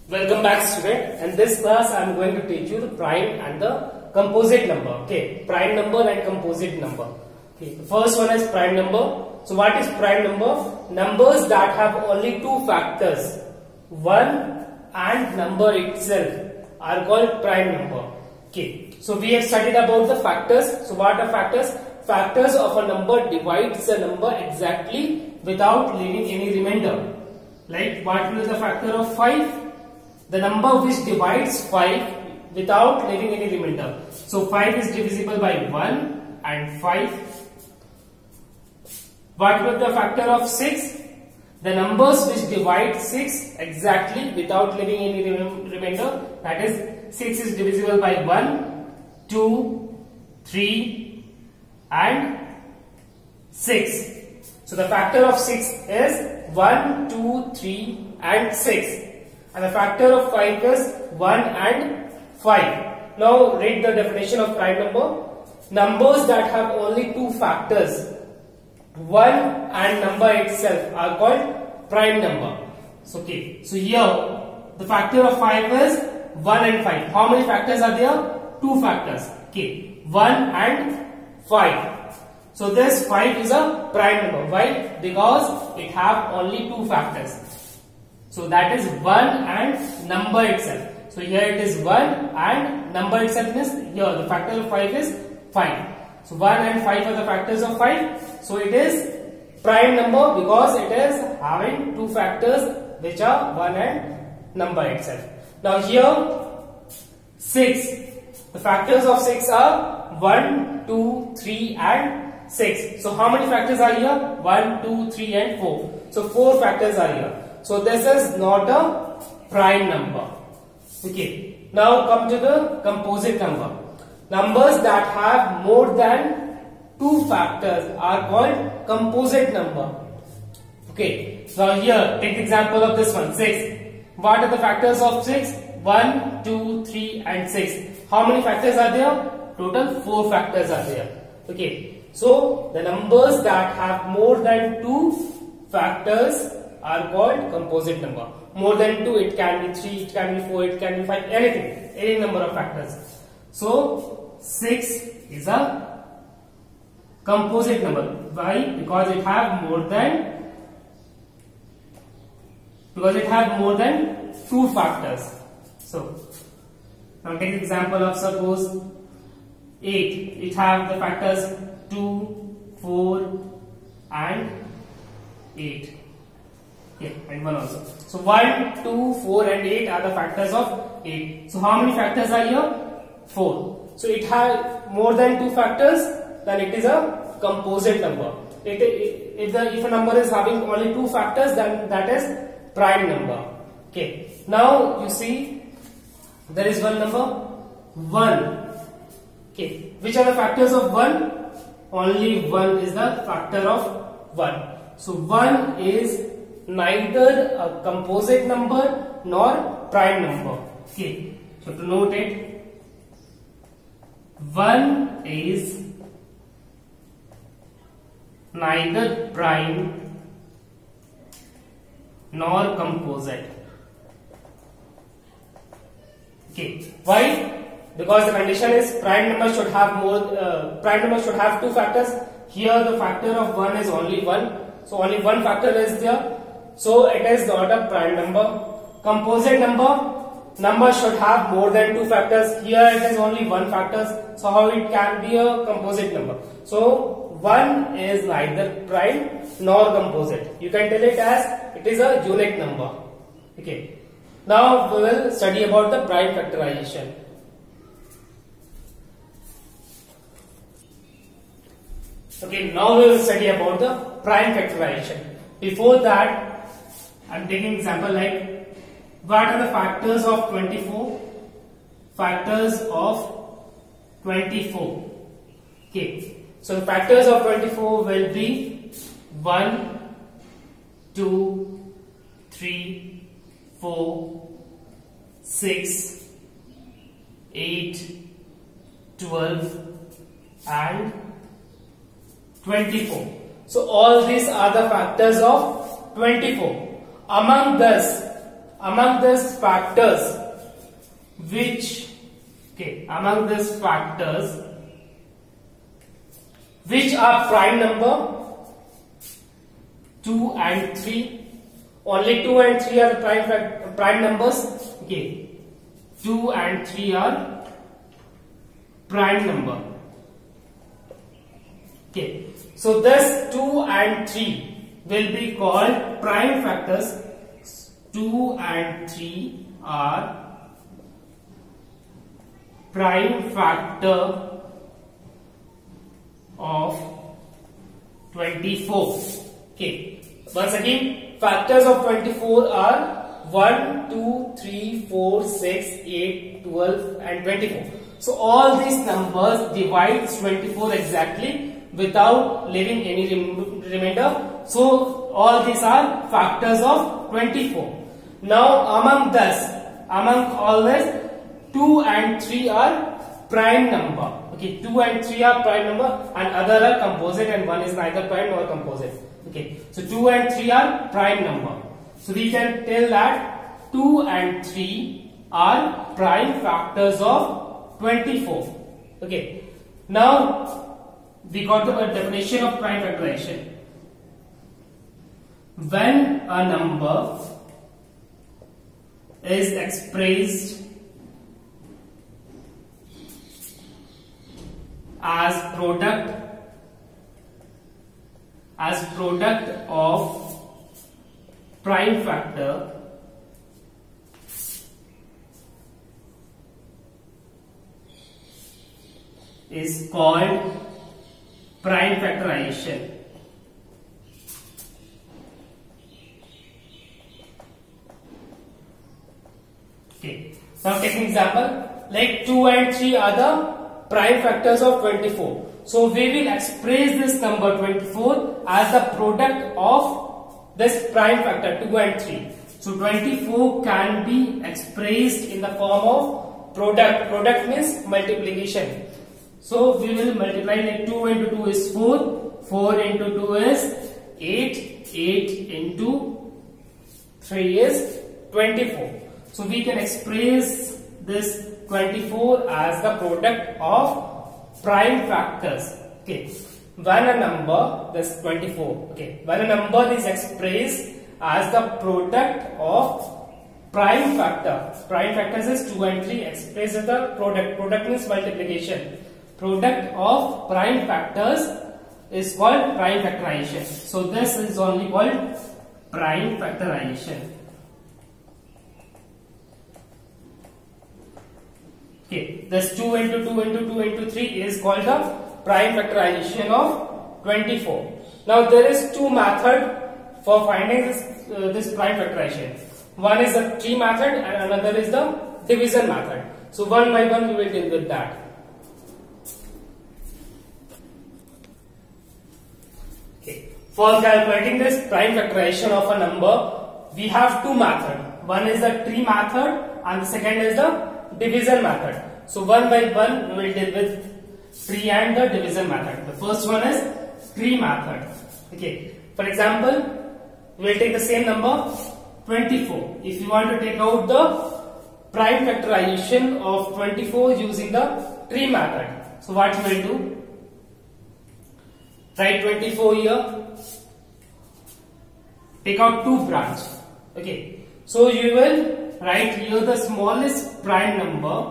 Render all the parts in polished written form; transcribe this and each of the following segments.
Welcome back, student. In this class, I am going to teach you the prime and the composite number. Okay, prime number and composite number. Okay, the first one is prime number. So, what is prime number? Numbers that have only two factors, 1 and number itself, are called prime number. Okay, so we have studied about the factors. So, what are factors? Factors of a number divides a number exactly without leaving any remainder. Like, what will be the factor of 5? The number which divides 5 without leaving any remainder. So 5 is divisible by 1 and 5. What will be the factor of 6? The numbers which divide 6 exactly without leaving any remainder. That is, 6 is divisible by 1, 2, 3 and 6. So the factor of 6 is 1, 2, 3 and 6. And the factor of 5 is 1 and 5. Now read the definition of prime number. Numbers that have only two factors, 1 and number itself, are called prime number. So, okay. So here the factor of 5 is 1 and 5. How many factors are there? Two factors. Okay. 1 and 5. So this 5 is a prime number. Why? Because it have only two factors. So that is 1 and number itself. So here it is 1 and number itself is here. The factor of 5 is 5. So 1 and 5 are the factors of 5. So it is prime number because it is having two factors which are 1 and number itself. Now here 6. The factors of 6 are 1, 2, 3 and 6. So how many factors are here? 1, 2, 3 and 4. So 4 factors are here. So this is not a prime number. Okay. Now come to the composite number. Numbers that have more than two factors are called composite number. Okay. Now here take example of this one, 6. What are the factors of 6? 1, 2, 3 and 6. How many factors are there? Total 4 factors are there. Okay. So the numbers that have more than two factors are called composite number. More than 2, it can be 3, it can be 4, it can be 5, anything, any number of factors. So 6 is a composite number. Why? Because it have more than two factors. So now take the example of suppose 8. It have the factors 2, 4 and 8. Yeah, and 1 also. So 1, 2, 4 and 8 are the factors of 8. So how many factors are here? 4. So it has more than two factors, then it is a composite number. If a number is having only two factors, then that is prime number. Okay. Now you see there is one number 1. Okay. Which are the factors of 1? Only 1 is the factor of 1. So 1 is neither a composite number nor prime number. Okay. So to note it, 1 is neither prime nor composite. Okay. Why? Because the condition is prime number should have two factors. Here the factor of 1 is only 1. So only one factor is there. So it is not a prime number. Composite number should have more than two factors. Here it is only one factor. So how it can be a composite number? So 1 is neither prime nor composite. You can tell it as it is a unit number. Okay. Now we will study about the prime factorization. Okay. Now we will study about the prime factorization. Before that, I am taking example like, what are the factors of 24? Factors of 24. Okay. So the factors of 24 will be 1, 2, 3, 4, 6, 8, 12 and 24. So all these are the factors of 24. Among this, among these factors which are prime number 2 and 3. Only 2 and 3 are the prime numbers. Okay, 2 and 3 are prime number. Okay, so this 2 and 3 will be called prime factors. 2 and 3 are prime factor of 24. Okay, once again, factors of 24 are 1, 2, 3, 4, 6, 8, 12 and 24. So all these numbers divides 24 exactly without leaving any remainder. So all these are factors of 24. Now among all this, 2 and 3 are prime number. Okay, 2 and 3 are prime number and other are composite, and one is neither prime nor composite. Okay, so 2 and 3 are prime number. So we can tell that 2 and 3 are prime factors of 24. Okay, now we got the definition of prime factorization. When a number is expressed as product of prime factor is called prime factorization. Okay, now take an example, like 2 and 3 are the prime factors of 24. So we will express this number 24 as the product of this prime factor 2 and 3. So 24 can be expressed in the form of product. Product means multiplication. So we will multiply, like 2 into 2 is 4, 4 into 2 is 8, 8 into 3 is 24. So we can express this 24 as the product of prime factors. Okay, when a number, this 24, okay, when a number is expressed as the product of prime factors is 2 and 3, expressed as the product means multiplication. Product of prime factors is called prime factorization. So this is only called prime factorization. Okay, this 2 into 2 into 2 into 3 is called the prime factorization of 24. Now there is two methods for finding this prime factorization. One is the tree method and another is the division method. So one by one we will deal with that. Okay, for calculating this prime factorization of a number, we have two methods. One is the tree method and the second is the division method. So one by one we will deal with tree and the division method. The first one is tree method. Okay, for example, we will take the same number 24. If you want to take out the prime factorization of 24 using the tree method, so what you will do? Write 24 here. Take out two branches. Okay, so you will write here the smallest prime number,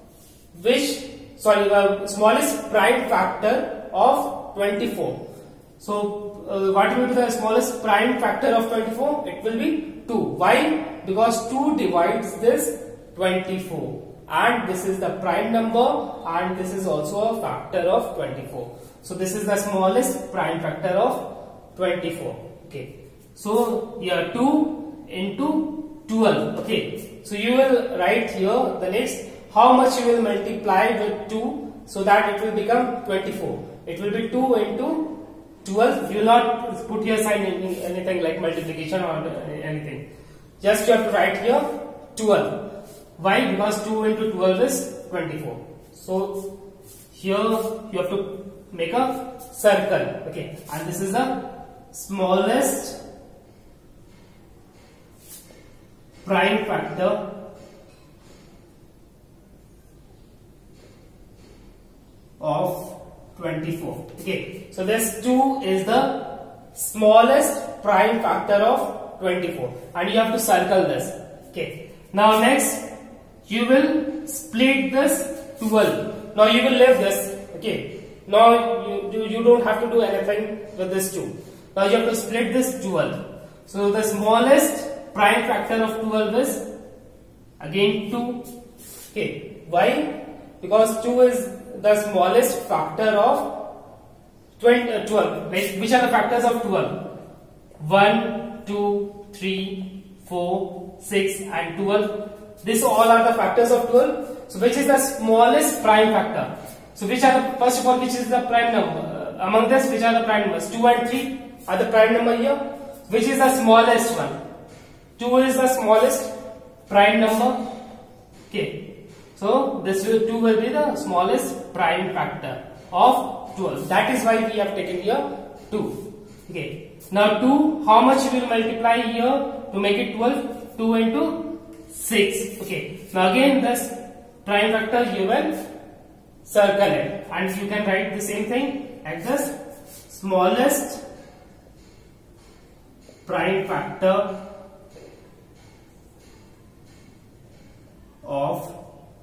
smallest prime factor of 24. So what will be the smallest prime factor of 24? It will be 2. Why? Because 2 divides this 24 and this is the prime number and this is also a factor of 24. So this is the smallest prime factor of 24. Okay, so here 2 into 12. Okay, so you will write here the next how much you will multiply with 2 so that it will become 24. It will be 2 into 12. You will not put here sign anything like multiplication or anything. Just you have to write here 12. Why? Because 2 into 12 is 24. So here you have to make a circle. Okay, and this is the smallest prime factor of 24. Okay, so this 2 is the smallest prime factor of 24, and you have to circle this. Okay, now next you will split this 12. Now you will leave this. Okay, now you don't have to do anything with this 2. Now you have to split this 12. So the smallest prime factor of 12 is again 2. Okay, why? Because 2 is the smallest factor of 12. Which are the factors of 12? 1, 2, 3, 4, 6 and 12. These all are the factors of 12. So which is the smallest prime factor? So which are the, first of all, which is the prime number? Among this, which are the prime numbers? 2 and 3 are the prime number here. Which is the smallest one? 2 is the smallest prime number. Okay. So this 2 will be the smallest prime factor of 12. That is why we have taken here 2. Okay. Now 2, how much you will multiply here to make it 12? 2 into 6. Okay. Now again this prime factor you will circle it, and you can write the same thing as this smallest prime factor of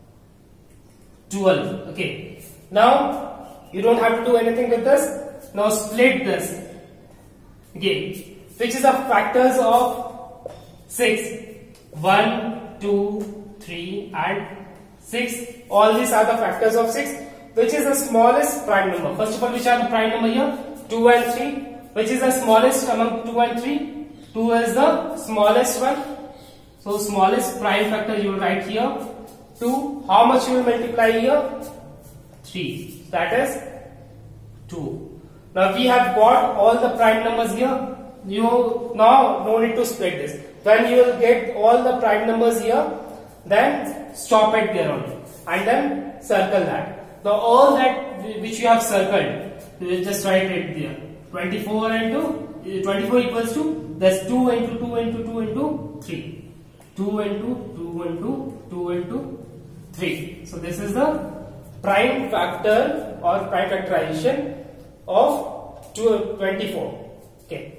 12. Okay. Now you don't have to do anything with this. Now split this. Again, which is the factors of 6? 1, 2, 3 and 6. All these are the factors of 6. Which is the smallest prime number? First of all, which are the prime number here? 2 and 3. Which is the smallest among 2 and 3? 2 is the smallest one. So smallest prime factor you will write here 2. How much you will multiply here? 3. That is 2. Now we have got all the prime numbers here. You now no need to split this. When you will get all the prime numbers here, then stop it there only and then circle that. Now all that which you have circled, you will just write it there. 24 into 24 equals to, that's 2 into 2 into 2 into 3. 2 into 2 into 2 into 3. So this is the prime factor or prime factorization of 24. Okay.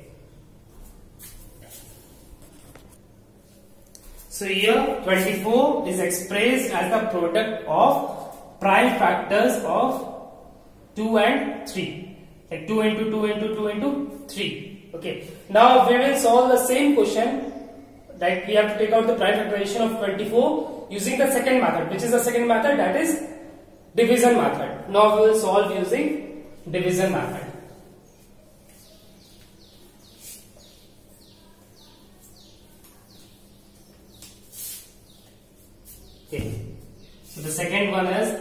So here 24 is expressed as the product of prime factors of 2 and 3. Like 2 into 2 into 2 into 3. Okay. Now we will solve the same question. That we have to take out the prime factorization of 24 using the second method. Which is the second method? That is division method. Now we will solve using division method. Okay. So the second one is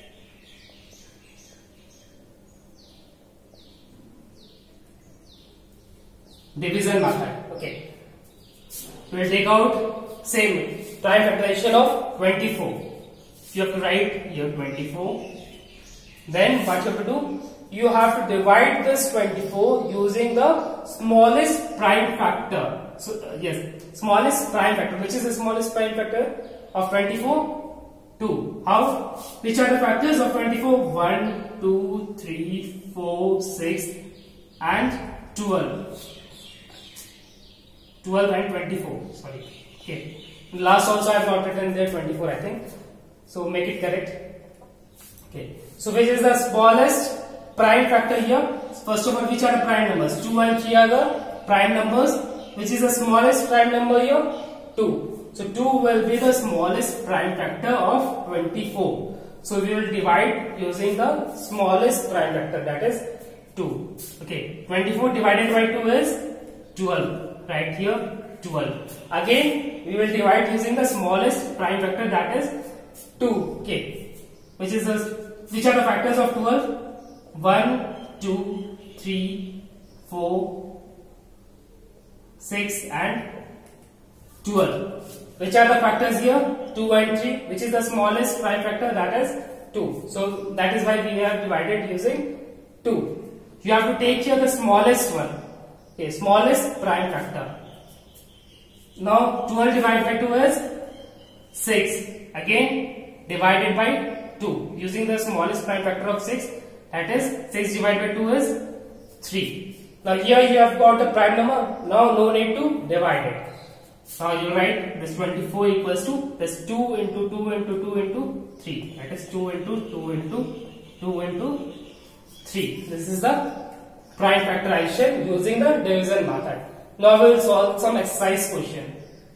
division method. Okay. We will take out same prime factorization of 24. You have to write here 24. Then what you have to do? You have to divide this 24 using the smallest prime factor. So yes, smallest prime factor. Which is the smallest prime factor of 24? 2. How? Which are the factors of 24? 1, 2, 3, 4, 6 and 12. 12 and 24. Sorry. Okay. Last also I have not written there 24, I think. So make it correct. Okay. So which is the smallest prime factor here? First of all, which are the prime numbers? 2 and 3 are the prime numbers. Which is the smallest prime number here? 2. So 2 will be the smallest prime factor of 24. So we will divide using the smallest prime factor, that is 2. Okay. 24 divided by 2 is 12. Right here 12. Again we will divide using the smallest prime factor, that is 2. Okay. Which are the factors of 12? 1, 2, 3, 4, 6 and 12. Which are the factors here? 2 and 3. Which is the smallest prime factor? That is 2. So that is why we have divided using 2. You have to take here the smallest one. Okay, smallest prime factor. Now 12 divided by 2 is 6. Again divided by 2 using the smallest prime factor of 6, that is 6 divided by 2 is 3. Now here you have got the prime number. Now no need to divide it. Now you write this 24 equals to this 2 into 2 into 2 into 3. That is 2 into 2 into 2 into 3. This is the prime factorization using the division method. Now we will solve some exercise question.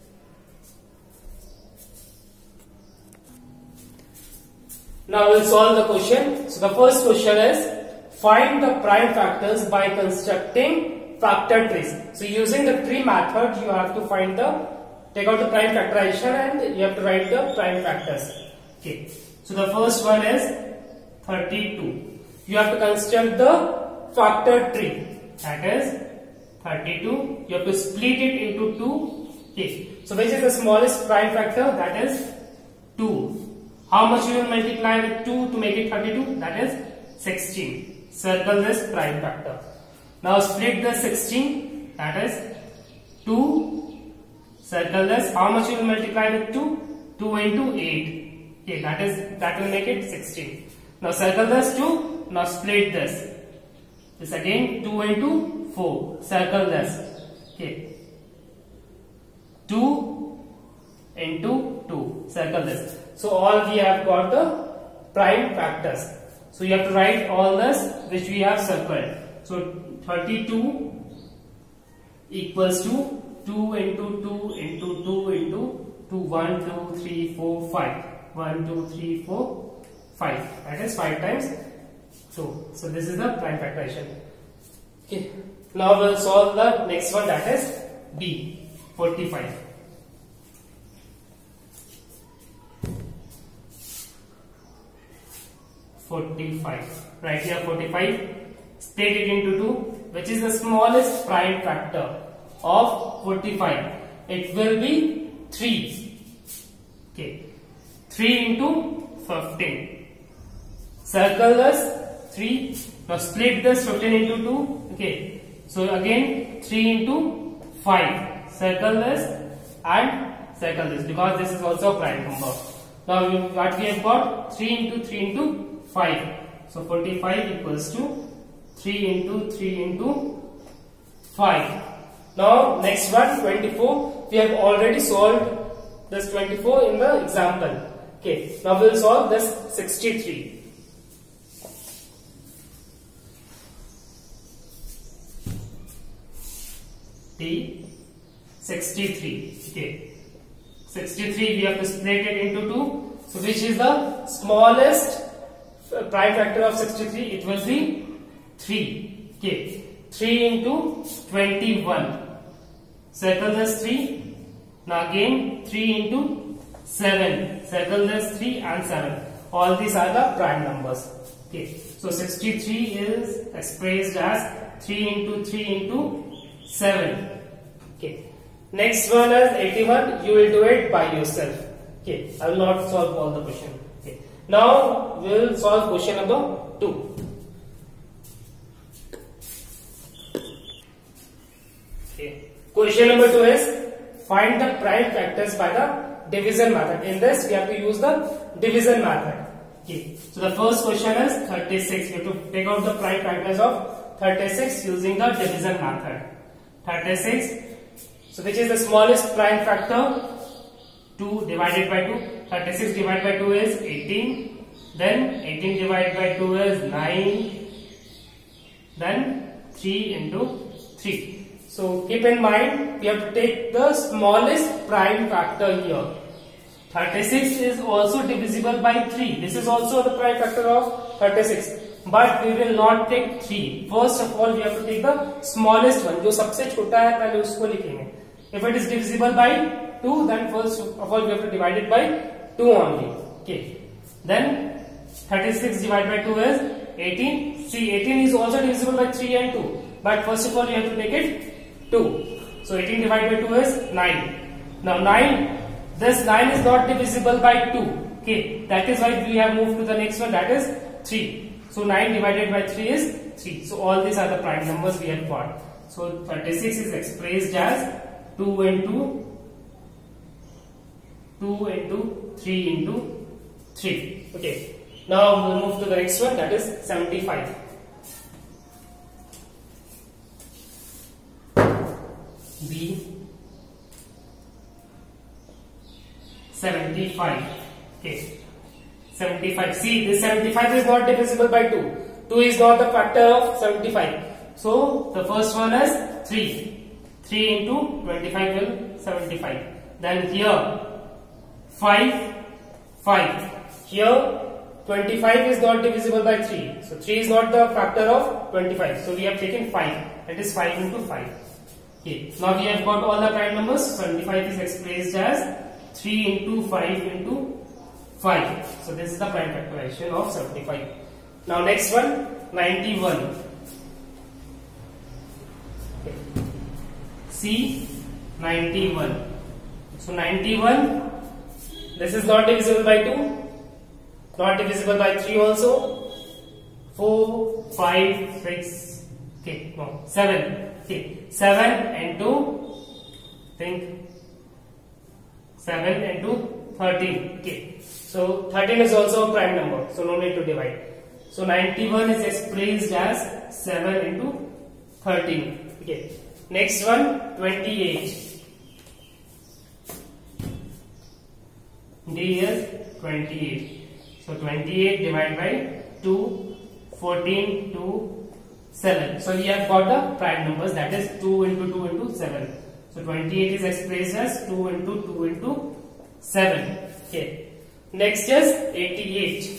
Now we will solve the question. So the first question is, find the prime factors by constructing factor trees. So using the tree method, you have to find take out the prime factorization and you have to write the prime factors. Okay. So the first one is 32. You have to construct the factor tree. That is 32. You have to split it into 2. Okay. So which is the smallest prime factor? That is 2. How much you will multiply with 2 to make it 32? That is 16. Circle this prime factor. Now split the 16. That is 2. Circle this. How much you will multiply with 2? 2 into 8. Okay, that will make it 16. Now circle this 2. Now split this. This again 2 into 4. Circle this. Okay. 2 into 2. Circle this. So all we have got the prime factors. So you have to write all this which we have circled. So 32 equals to 2 into 2 into 2 into 2. 1, 2, 3, 4, 5. 1, 2, 3, 4, 5. That is 5 times 2. So this is the prime factorization. Okay. Now we will solve the next one, that is B, 45. Right here 45. Split it into 2. Which is the smallest prime factor of 45? It will be 3. Okay. 3 into 15. Circle this 3. Now split this 15 into 2. Okay. So again 3 into 5. Circle this and circle this because this is also a prime number. Now what we have got? 3 into 3 into 5. So 45 equals to 3 into 3 into 5. Now next one, 24. We have already solved this 24 in the example. Okay. Now we will solve this 63. T 63. Okay. 63 we have to split it into 2. So which is the smallest prime factor of 63? It will be 3. Okay. 3 into 21. Circle this 3. Now again 3 into 7. Circle this 3 and 7. All these are the prime numbers. Okay. So 63 is expressed as 3 into 3 into 7. Okay. Next one is 81. You will do it by yourself. Okay. I will not solve all the question. Okay. Now we will solve question number 2. Okay. Question number 2 is, find the prime factors by the division method. In this we have to use the division method. Okay. So the first question is 36. We have to take out the prime factors of 36 using the division method. 36. So which is the smallest prime factor? 2 divided by 2. 36 divided by 2 is 18. Then 18 divided by 2 is 9. Then 3 into 3. So keep in mind, we have to take the smallest prime factor here. 36 is also divisible by 3. This is also the prime factor of 36. But we will not take 3. First of all, we have to take the smallest one. जो सबसे छोटा है पहले उसको लिखेंगे. If it is divisible by 2, then first of all we have to divide it by 2 only. Okay. Then 36 divided by 2 is 18. See, 18 is also divisible by 3 and 2. But first of all, you have to make it 2. So 18 divided by 2 is 9. Now 9, this 9 is not divisible by 2. Okay, that is why we have moved to the next one, that is 3. So 9 divided by 3 is 3. So all these are the prime numbers we have got. So 36 is expressed as 2 into 2 into 3 into 3. Okay. Now we'll move to the next one, that is 75. B 75. Okay. 75. See, this 75 is not divisible by 2. 2 is not the factor of 75. So the first one is 3. 3 into 25 will 75. Then here 5. 5. Here 25 is not divisible by 3. So 3 is not the factor of 25. So we have taken 5. That is 5 into 5. Okay. Now we have got all the prime numbers. 75 is expressed as 3 into 5 into 5. So this is the prime factorization of 75. Now next one, 91. Okay. C 91. So 91, this is not divisible by 2, not divisible by 3 also. 4, 5, 6, okay, no, 7. Okay, 7 and 2, think 7 into 13. Okay, so 13 is also a prime number, so no need to divide. So 91 is expressed as 7 into 13. Okay, next one, 28. D is 28. So 28 divided by 2, 14 to 7. So we have got the prime numbers, that is 2 into 2 into 7. So 28 is expressed as 2 into 2 into 7. Okay. Next is 88.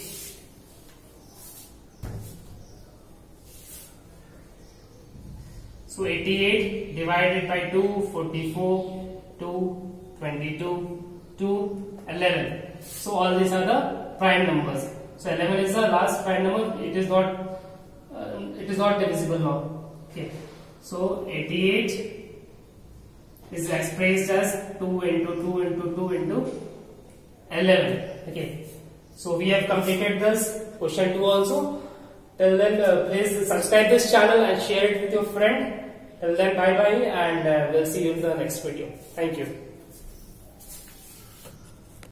So 88 divided by 2, 44, 2, 22, 2, 11. So all these are the prime numbers. So 11 is the last prime number. It is not divisible now. Okay. So 88 is expressed as 2 into 2 into 2 into 11. Okay. So we have completed this question 2 also. Till then, please subscribe this channel and share it with your friend. Till then, bye bye, and we'll see you in the next video. Thank you.